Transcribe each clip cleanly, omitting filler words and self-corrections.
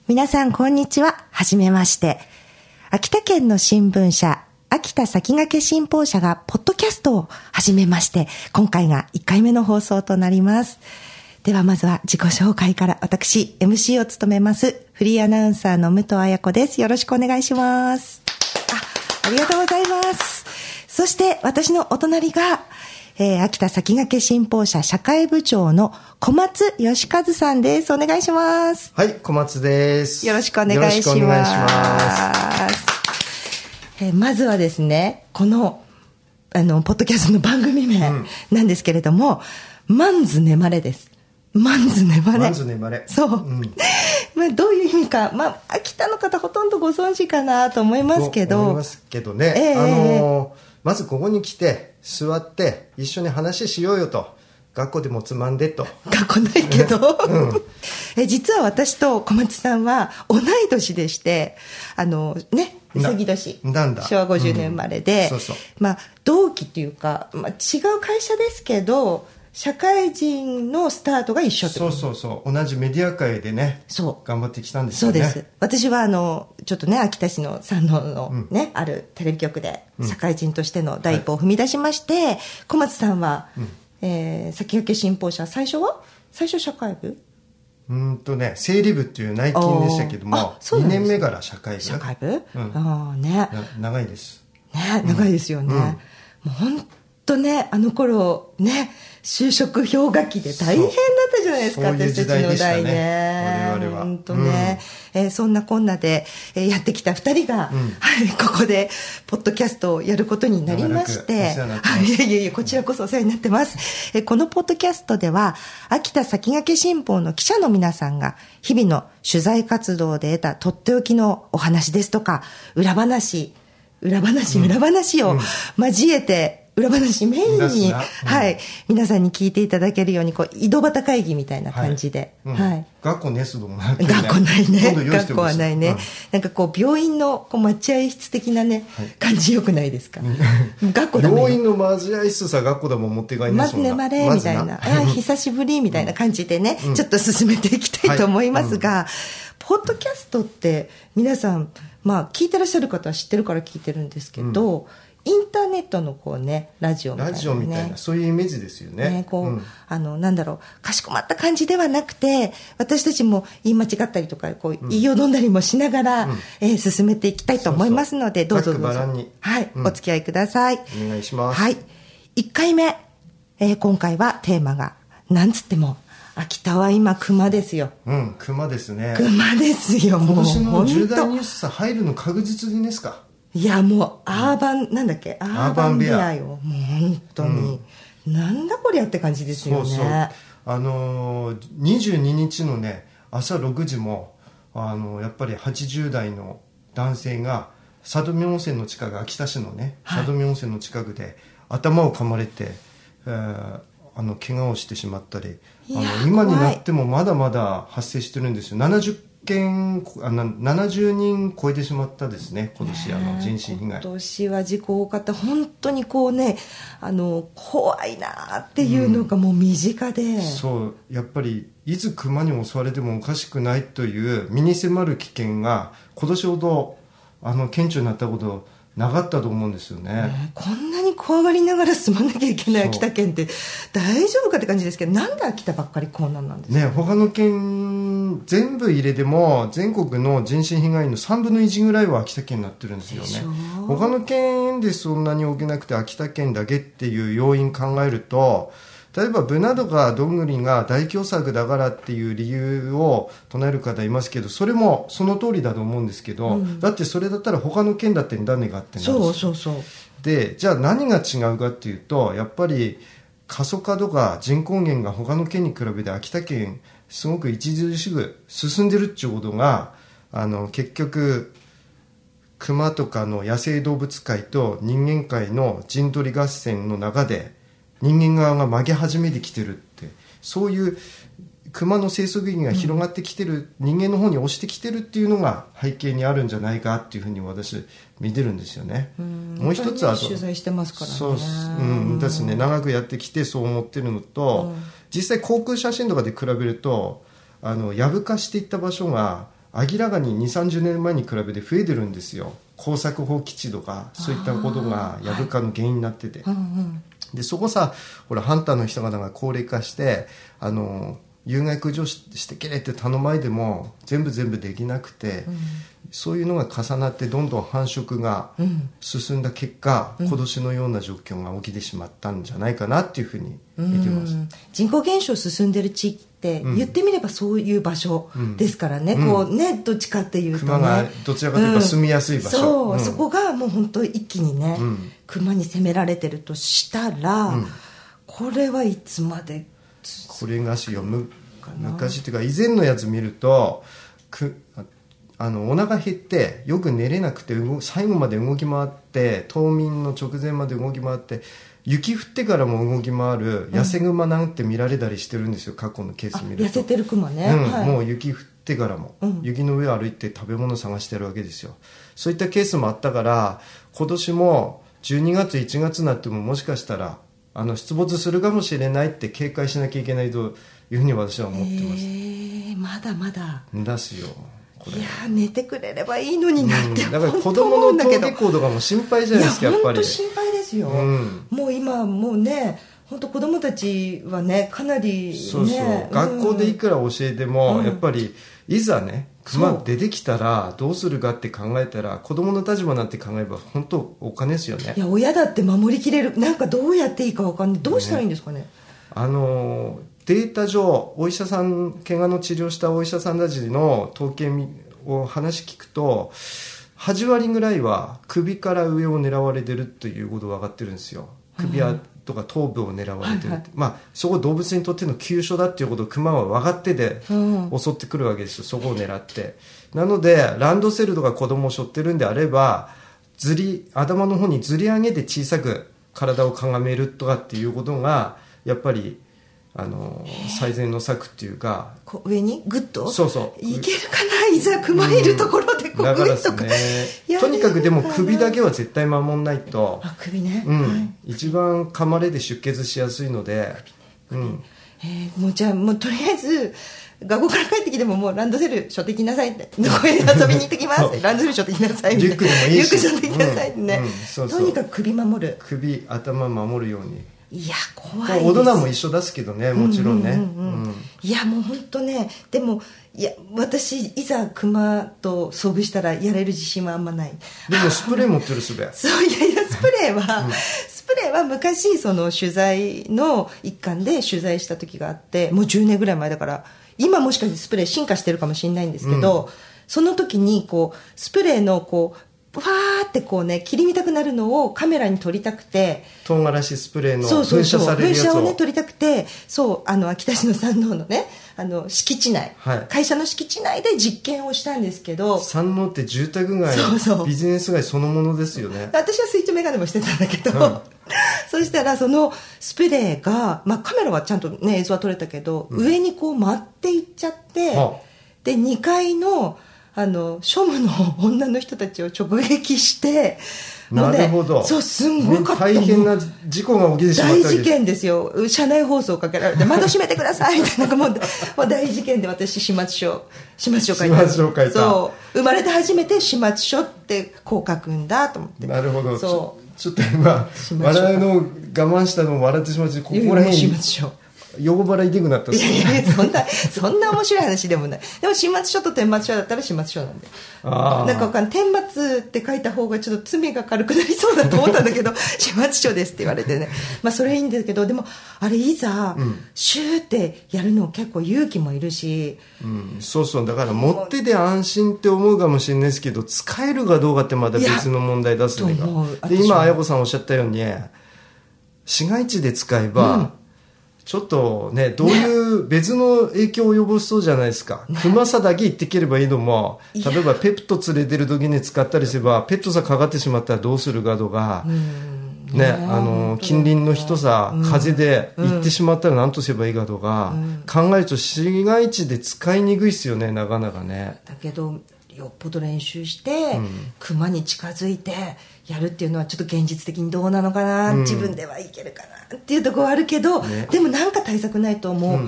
皆さんこんにちは。はじめまして。秋田県の新聞社、秋田先駆け新報社がポッドキャストを始めまして、今回が1回目の放送となります。ではまずは自己紹介から。私 MC を務めますフリーアナウンサーの武藤彩子です。よろしくお願いします。ありがとうございます。そして私のお隣が秋田先駆け新報社社会部長の小松義和さんです。お願いします。 はい、小松です。 よろしくお願いします。よろしくお願いします。まずはですね、このポッドキャストの番組名なんですけれども、マンズネマレです。マンズネマレ。 マンズネマレ。 そう。まあどういう意味か、まあ秋田の方ほとんどご存知かなと思いますけど。 思いますけどね。まずここに来て座って一緒に話しようよと。学校でもつまんでと。 学校ないけど、実は私と小松さんは同い年でして、うさぎ年、 なんだ昭和50年生まれで、 そうそう、 まあ同期っていうか、まあ、違う会社ですけど社会人のスタートが一緒ってこと。 そう同じメディア界でね、頑張ってきたんですよね。 そうです。私はちょっとね、秋田市の山王のね、あるテレビ局で社会人としての第一歩を踏み出しまして、小松さんは、先駆け新報社、最初社会部、 整理部っていう内勤でしたけども、2年目から社会部。 ね、 長いですね、長いですよね。もう本当ね、あの頃ね、就職氷河期で大変だったじゃないですか、 私たちの代ね。 我々は本当ね、そんなこんなで、やってきた2人が、ここでポッドキャストをやることになりまして、いやこちらこそお世話になってます。このポッドキャストでは秋田先駆け新報の記者の皆さんが日々の取材活動で得たとっておきのお話ですとか、裏話を交えて、裏話メインに、皆さんに聞いていただけるように、井戸端会議みたいな感じで。 学校ね、 学校ないね。学校はないね。なんか病院の待合室的なね、感じよくないですか。学校だね。 病院の待合室さ、学校だもん持って帰りますもんな。まずねまれみたいな。久しぶりみたいな感じでね、ちょっと進めていきたいと思いますが、ポッドキャストって皆さん、まあ聞いてらっしゃる方は知ってるから聞いてるんですけど、インターネットのラジオみたいな、ね、 ラジオみたいな、そういうイメージですよね。 なんだろう、かしこまった感じではなくて、私たちも言い間違ったりとか、言いよどんだりもしながら、進めていきたいと思いますので、どうぞお付き合いください。 お願いします。 1回目、今回はテーマが、なんつっても、秋田は今熊ですよ。 熊ですね。 熊ですよ、もう。 今年の重大ニュース入るの確実ですか。 いやもうアーバンベアよ、もう本当に、なんだこりゃって感じですよね。 22日のね朝6時もやっぱり80代の男性が佐渡温泉の近く、秋田市のね佐渡温泉の近くで頭を噛まれて、怪我をしてしまったり、今になってもまだまだ発生してるんですよ。70人超えてしまったですね、今年人身被害。 今年は事故多かった。本当に怖いなっていうのがもう身近で、 そうやっぱりいつ熊に襲われてもおかしくないという身に迫る危険が今年ほど顕著になったことなかったと思うんですよね。 こんなに怖がりながら住まなきゃいけない秋田県って大丈夫かって感じですけど、なんで秋田ばっかりこうなんですかね。 他の県全部入れても全国の人身被害の3分の1ぐらいは秋田県になってるんですよね。他の県でそんなに起きなくて秋田県だけっていう要因考えると、例えばブナとかどんぐりが大凶作だからっていう理由を唱える方いますけど、それもその通りだと思うんですけど、だってそれだったら他の県だって何があってなんですよ。でじゃあ何が違うかっていうと、やっぱり過疎化とか人口減が他の県に比べて秋田県すごく著しく進んでるっていうことが結局熊とかの野生動物界と人間界の陣取り合戦の中で人間側が曲げ始めてきてるって、そういう熊の生息域が広がってきてる、人間の方に押してきてるっていうのが背景にあるんじゃないかっていうふうに私見てるんですよね。 もう一つは取材してますからね。 そうですね、長くやってきてそう思ってるのと、実際航空写真とかで比べると藪化していった場所が明らかに2、30年前に比べて増えてるんですよ。耕作放棄地とかそういったことがヤブ蚊の原因になってて、でそこさ、ほらハンターの人々が高齢化して有害駆除してけれって頼まれても全部できなくて、そういうのが重なってどんどん繁殖が進んだ結果、今年のような状況が起きてしまったんじゃないかなっていうふうに見てます。 人口減少進んでる地域って言ってみればそういう場所ですからね、こうね、どっちかっていうとね、 熊がどちらかというと住みやすい場所、 そこがもう本当一気にね、熊に攻められてるとしたら、これはいつまでこれがしよ、昔っていうか以前のやつ見るとお腹減ってよく寝れなくて最後まで動き回って、冬眠の直前まで動き回って、雪降ってからも動き回る痩せ熊なんて見られたりしてるんですよ、過去のケース見ると。 痩せてる熊ね、 もう雪降ってからも、雪の上を歩いて食べ物探してるわけですよ。そういったケースもあったから、今年も12月1月になってももしかしたら出没するかもしれないって警戒しなきゃいけないというふうに私は思ってます。 まだまだだしよ、これ。 いや寝てくれればいいのになって、 だから子供の登下校とかも心配じゃないですか、やっぱり。 本当心配ですよ、もう今もうね、本当子供たちはね、かなりね、 そう学校でいくら教えても、やっぱりいざね熊出てきたらどうするかって考えたら、子供の立場なんて考えれば本当お金ですよね。 いや親だって守りきれる、なんかどうやっていいか分かんない、どうしたらいいんですかね。 データ上、お医者さん、怪我の治療したお医者さんたちの統計を話聞くと、8割ぐらいは首から上を狙われてるということが分かってるんですよ。首とか頭部を狙われてるって、そこ動物にとっての急所だっていうことをクマは分かってて襲ってくるわけですよ、そこを狙って。なのでランドセルとか子供を背負ってるんであれば、頭の方にずり上げて小さく体をかがめるとかっていうことがやっぱり最善の策っていうか、 上にグッとそういけるかな、いざ熊いるところでこうグッとか、 とにかくでも首だけは絶対守んないと。 首ね、 一番噛まれて出血しやすいので、 もうじゃあもうとりあえず学校から帰ってきても、もうランドセル背負ってきなさいって、どこへ遊びに行ってきますランドセル背負ってきなさいみたいな、 リュックでもいいし、 リュック背負ってきなさいってね、とにかく首守る、 首頭守るように。 いや怖いです。 大人も一緒ですけどね、もちろんね。 いやもう本当ね、でもいや私いざクマと遭遇したらやれる自信はあんまない。 でもスプレー持ってるすべ。 そういやスプレーは昔その取材の一環で取材した時があって、もう10年ぐらい前だから、今もしかしてスプレー進化してるかもしれないんですけど、その時にこうスプレーのこうわーってこうね、切り見たくなるのをカメラに撮りたくて、 唐辛子スプレーの噴射されるやつを、 噴射をね撮りたくて、秋田市の山王のね敷地内、会社の敷地内で実験をしたんですけど、 山王って住宅街、ビジネス街そのものですよね。 私は水中メガネもしてたんだけど、そしたらそのスプレーが、カメラはちゃんとね映像は撮れたけど、上にこう舞っていっちゃって、で2階の庶務の女の人たちを直撃して、 なるほど、 そうすんごかった、 大変な事故が起きてしまったわけです。 大事件ですよ。車内放送かけられて窓閉めてくださいみたいな、もう大事件で、私始末書書いた。そう生まれて初めて始末書ってこう書くんだと思って。 なるほど。ちょっと今笑うのを我慢したのを笑ってしまって、ここら辺に始末書横腹痛くなった。 いやそんな面白い話でもない。でも始末書と顛末書だったら始末書なんで、なんか顛末って書いた方がちょっと罪が軽くなりそうだと思ったんだけど始末書ですって言われてね、それいいんだけど、でもあれいざ、シューってやるの結構勇気もいるし、 そうだから持ってて安心って思うかもしれないですけど、使えるかどうかってまた別の問題出すねが。で今綾子さんおっしゃったように、市街地で使えば、ちょっとね、どういう別の影響を及ぼしそうじゃないですか。熊さだけ行ってければいいのも、例えばペット連れてる時に使ったりすれば、ペットさかかってしまったらどうするかとか、近隣の人さ、風で行ってしまったら何とすればいいかとか、考えると市街地で使いにくいですよね、なかなかね。 だけどよっぽど練習して、熊に近づいてやるっていうのはちょっと現実的にどうなのかな、自分ではいけるかなっていうところはあるけど、でもなんか対策ないともう、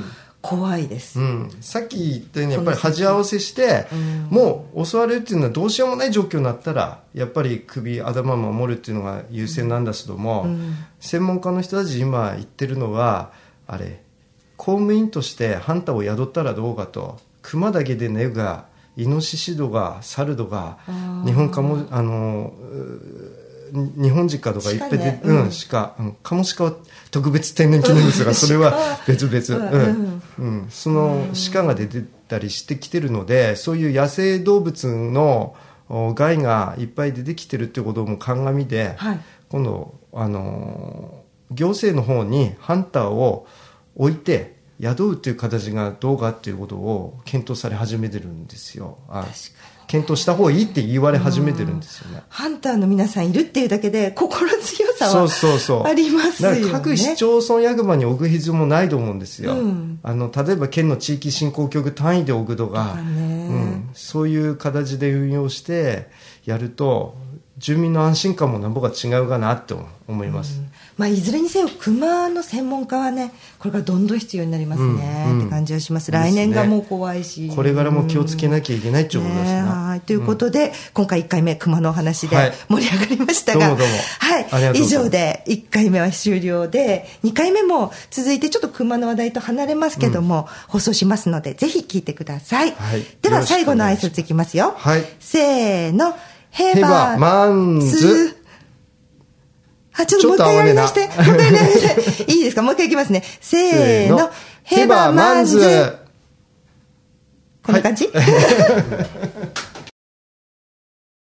怖いです、 さっき言ったようにやっぱり恥合わせして、もう襲われるっていうのはどうしようもない状況になったらやっぱり首頭を守るっていうのが優先なんだけども、専門家の人たち今言ってるのはあれ公務員としてハンターを宿ったらどうかと。熊だけでねがイノシシ度が猿度が日本鹿とかいっぺんで、鹿カモシカは特別天然記念物がそれは別々、その鹿が出てたりしてきてるので、そういう野生動物の害がいっぱい出てきてるってことも鑑みで、今度行政の方にハンターを置いて宿うっていう形がどうかっていうことを検討され始めてるんですよ。検討した方がいいって言われ始めてるんですよね。 ハンターの皆さんいるっていうだけで心強さはありますよね。 だから各市町村役場に置く必要もないと思うんですよ。例えば県の地域振興局単位で置くとか、そういう形で運用してやると住民の安心感もなんぼか違うかなと思います。 いずれにせよ熊の専門家はねこれからどんどん必要になりますね、って感じはします。来年がもう怖いし、 これからも気をつけなきゃいけないっていうことですね。 ということで、今回1回目熊のお話で盛り上がりましたが、以上で1回目は終了で、2回目も続いてちょっと熊の話題と離れますけども、放送しますのでぜひ聞いてください。では最後の挨拶いきますよ。せーの、ヘバマンズ。ちょっともう一回やりまして。いいですか、もう一回いきますね。せーの、ヘバマンズ。こんな感じ